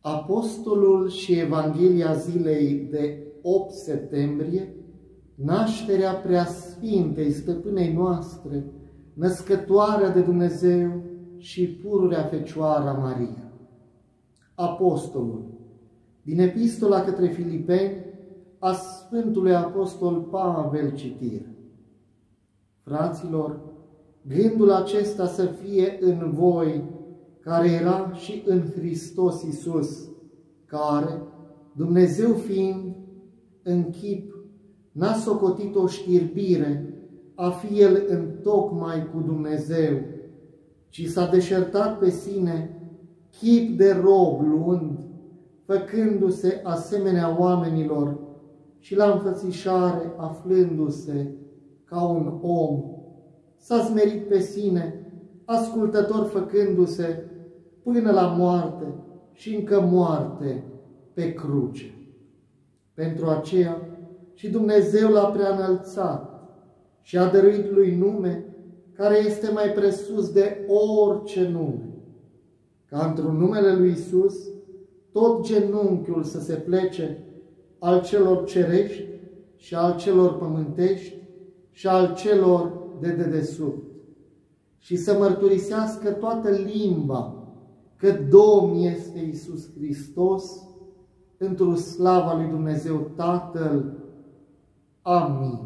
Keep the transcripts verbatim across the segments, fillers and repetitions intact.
Apostolul și Evanghelia zilei de opt septembrie, nașterea Preasfintei Stăpânei noastre, născătoarea de Dumnezeu și pururea Fecioara Maria. Apostolul, din Epistola către Filipeni, a Sfântului Apostol Pavel citire. Fraților, gândul acesta să fie în voi, care era și în Hristos Iisus, care, Dumnezeu fiind, în chip, n-a socotit o știrbire a fi El întocmai cu Dumnezeu, ci s-a deșertat pe sine, chip de rob luând, făcându-se asemenea oamenilor și la înfățișare aflându-se ca un om. S-a smerit pe sine, ascultător făcându-se până la moarte și încă moarte pe cruce. Pentru aceea și Dumnezeu l-a preanălțat și a dăruit lui nume care este mai presus de orice nume, ca într-un numele lui Iisus tot genunchiul să se plece, al celor cerești și al celor pământești și al celor de dedesubt, și să mărturisească toată limba că Domn este Iisus Hristos, într-o slava lui Dumnezeu Tatăl. Amin.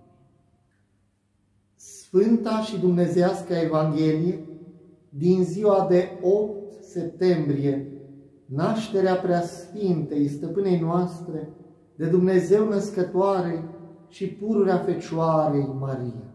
Sfânta și Dumnezeiască Evanghelie din ziua de opt septembrie, nașterea Preasfintei Stăpânei noastre, de Dumnezeu Născătoarei și pururea Fecioarei Maria.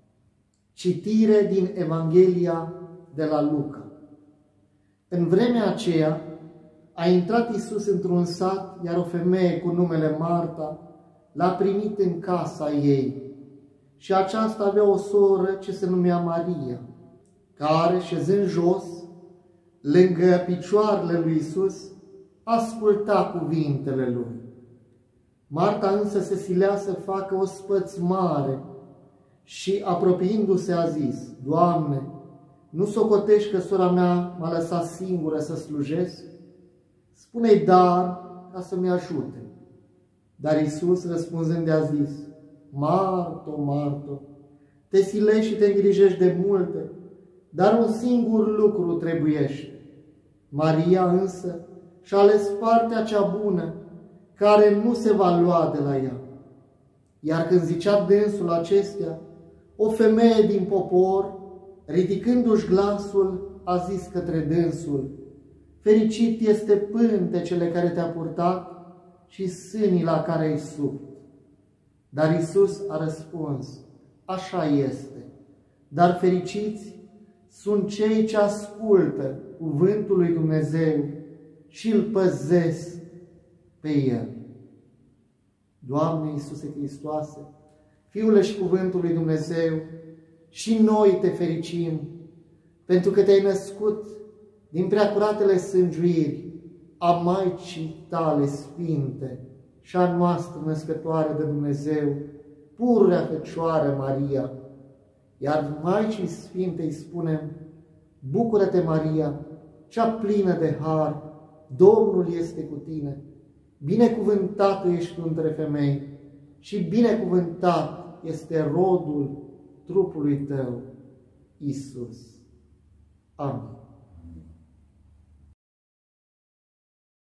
Citire din Evanghelia de la Luca. În vremea aceea a intrat Iisus într-un sat, iar o femeie cu numele Marta l-a primit în casa ei. Și aceasta avea o soră ce se numea Maria, care, șezând jos, lângă picioarele lui Iisus, asculta cuvintele lui. Marta însă se silea să facă o spățmare și, apropiindu-se, a zis: Doamne, nu socotești că sora mea m-a lăsat singură să slujesc? Spune-i dar ca să-mi ajute. Dar Iisus, răspunzând, a zis: Marto, Marto, te silești și te îngrijești de multe, dar un singur lucru trebuiește. Maria însă și-a ales partea cea bună, care nu se va lua de la ea. Iar când zicea dânsul acestea, o femeie din popor, ridicându-și glasul, a zis către dânsul: Fericit este pântecele care te-a purtat și sânii la care ai subt. Dar Iisus a răspuns: Așa este, dar fericiți sunt cei ce ascultă cuvântul lui Dumnezeu și îl păzesc pe el. Doamne Iisuse Hristoase, Fiule și Cuvântul lui Dumnezeu, și noi te fericim, pentru că te-ai născut din preacuratele sângiuiri a Maicii tale sfinte și a noastră născătoare de Dumnezeu, pururea Fecioară Maria. Iar Maicii Sfinte îi spunem: Bucură-te, Maria, cea plină de har, Domnul este cu tine. Binecuvântată ești tu între femei și binecuvântat este rodul trupului tău, Iisus. Amin.